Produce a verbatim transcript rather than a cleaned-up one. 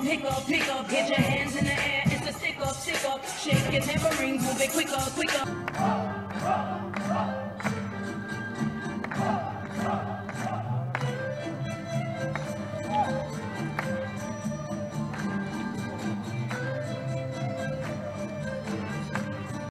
pick up, pick up, get your hands in the air, it's a stick up, stick up, shake your tambourines, move it quicker, quicker.